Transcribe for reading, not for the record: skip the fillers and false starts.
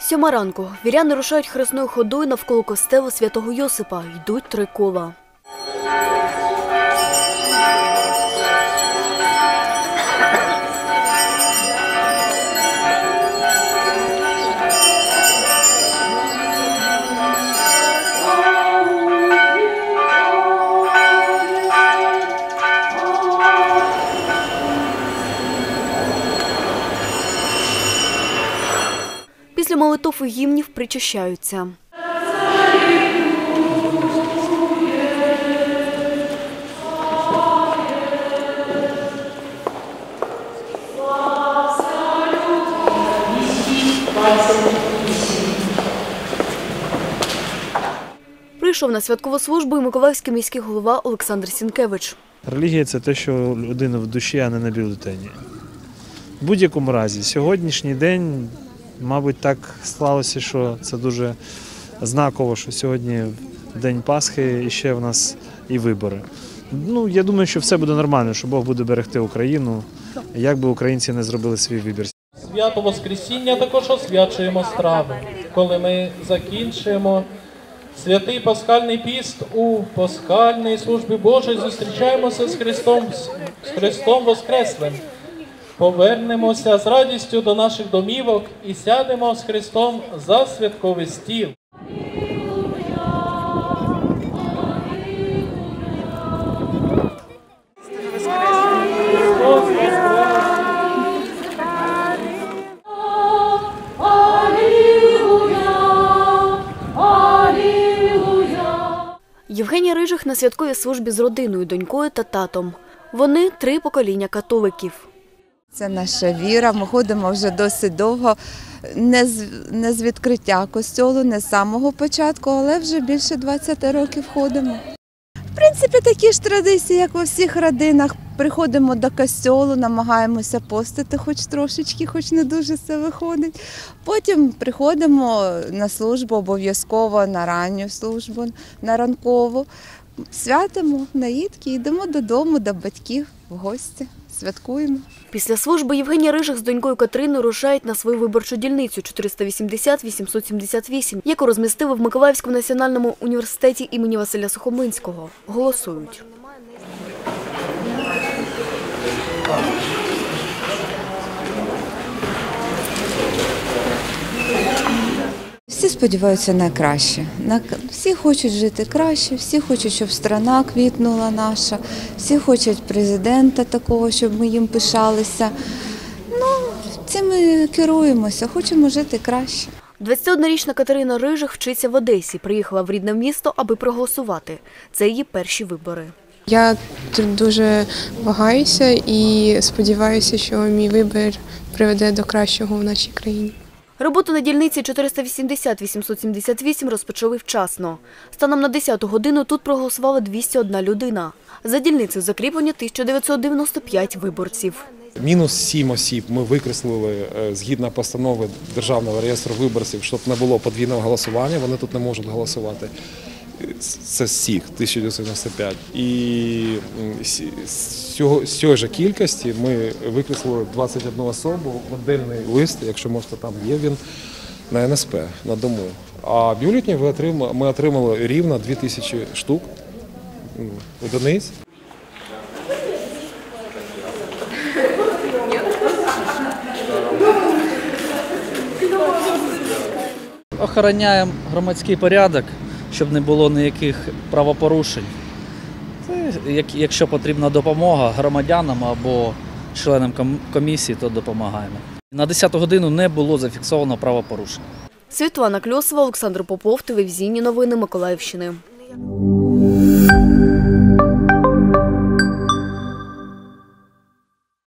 7 ранку. Віряни рушають хресною ходою навколо костелу Святого Йосипа. Йдуть 3 кола. Після молитов і гімнів причащаються. Прийшов на святкову службу і миколаївський міський голова Олександр Сінкевич. Релігія – це те, що людина в душі, а не на бюлетені. В будь-якому разі, сьогоднішній день, мабуть, так склалося, що це дуже знаково, що сьогодні День Пасхи і ще в нас і вибори. Я думаю, що все буде нормально, що Бог буде берегти Україну, як би українці не зробили свій вибір. Свято Воскресіння також освячуємо страви. Коли ми закінчуємо святий Пасхальний піст у Пасхальній службі Божій, зустрічаємося з Христом Воскреслим. Повернемося з радістю до наших домівок і сядемо з Христом за святковий стіл. Євгеній Рижих на святковій службі з родиною, донькою та татом. Вони 3 покоління католиків. Це наша віра, ми ходимо вже досить довго, не з відкриття костьолу, не з самого початку, але вже більше 20 років ходимо. В принципі, такі ж традиції, як у всіх родинах. Приходимо до костьолу, намагаємося постити хоч трошечки, хоч не дуже це виходить. Потім приходимо на службу обов'язково, на ранню службу, на ранкову. Святимо наїдки, йдемо додому, до батьків, в гості, святкуємо. Після служби Євгеній Рижих з донькою Катериною рушають на свою виборчу дільницю 480-878, яку розмістили в Миколаївському національному університеті імені Василя Сухомлинського. Голосують. Всі сподіваються на краще. Всі хочуть жити краще, всі хочуть, щоб країна квітнула наша, всі хочуть президента такого, щоб ми їм пишалися. Цим ми керуємося, хочемо жити краще. 21-річна Катерина Рижих вчиться в Одесі. Приїхала в рідне місто, аби проголосувати. Це її перші вибори. Я тут дуже вагаюся і сподіваюся, що мій вибір приведе до кращого в нашій країні. Роботу на дільниці 480-878 розпочали вчасно. Станом на 10-ту годину тут проголосувала 201 людина. За дільницею закріплені 1995 виборців. Мінус 7 осіб ми викреслили згідно постанови Державного реєстру виборців, щоб не було подвійного голосування, вони тут не можуть голосувати. Це з всіх 1995. І з цієї ж кількості ми викреслили 21 особу, модельний лист, якщо можете, там є він, на НСП, на дому. А бюлетені ми отримали рівно 2000 штук, одиниць. Охороняємо громадський порядок, щоб не було ніяких правопорушень. Якщо потрібна допомога громадянам або членам комісії, то допомагаємо. На 10-ту годину не було зафіксовано правопорушень. Світлана Кльосова, Олександр Попов, телевізійні новини Миколаївщини.